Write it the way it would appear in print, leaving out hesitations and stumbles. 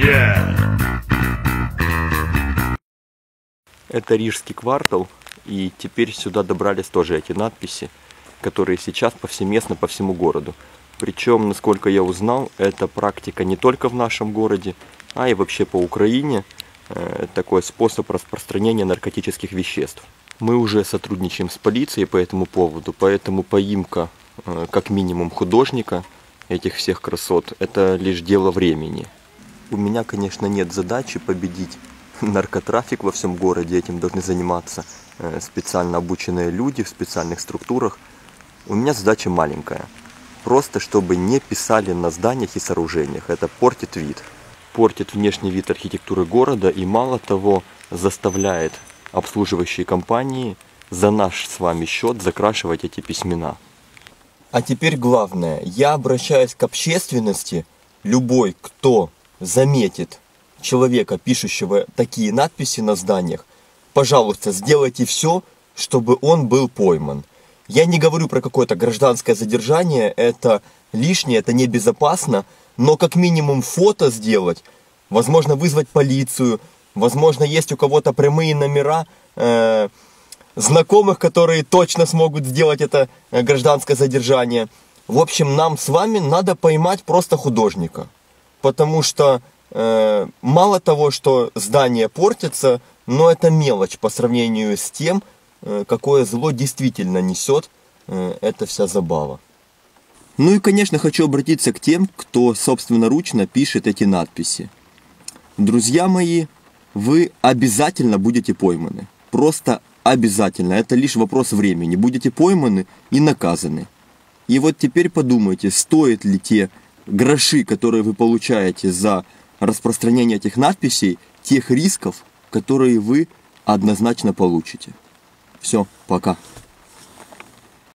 Это Рижский квартал, и теперь сюда добрались тоже эти надписи, которые сейчас повсеместно по всему городу. Причем, насколько я узнал, это практика не только в нашем городе, а и вообще по Украине. Такой способ распространения наркотических веществ. Мы уже сотрудничаем с полицией по этому поводу, поэтому поимка, как минимум, художника этих всех красот, это лишь дело времени. У меня, конечно, нет задачи победить наркотрафик во всем городе, этим должны заниматься специально обученные люди в специальных структурах. У меня задача маленькая. Просто чтобы не писали на зданиях и сооружениях. Это портит вид. Портит внешний вид архитектуры города и, мало того, заставляет обслуживающие компании за наш с вами счет закрашивать эти письмена. А теперь главное. Я обращаюсь к общественности. Любой, кто заметит человека, пишущего такие надписи на зданиях, пожалуйста, сделайте все, чтобы он был пойман. Я не говорю про какое-то гражданское задержание, это лишнее, это небезопасно, но как минимум фото сделать, возможно вызвать полицию, возможно есть у кого-то прямые номера знакомых, которые точно смогут сделать это гражданское задержание. В общем, нам с вами надо поймать просто художника, потому что мало того, что здание портится, но это мелочь по сравнению с тем, какое зло действительно несет эта вся забава. Ну и, конечно, хочу обратиться к тем, кто собственноручно пишет эти надписи. Друзья мои, вы обязательно будете пойманы. Просто обязательно. Это лишь вопрос времени. Будете пойманы и наказаны. И вот теперь подумайте, стоит ли те гроши, которые вы получаете за распространение этих надписей, тех рисков, которые вы однозначно получите. Все, пока.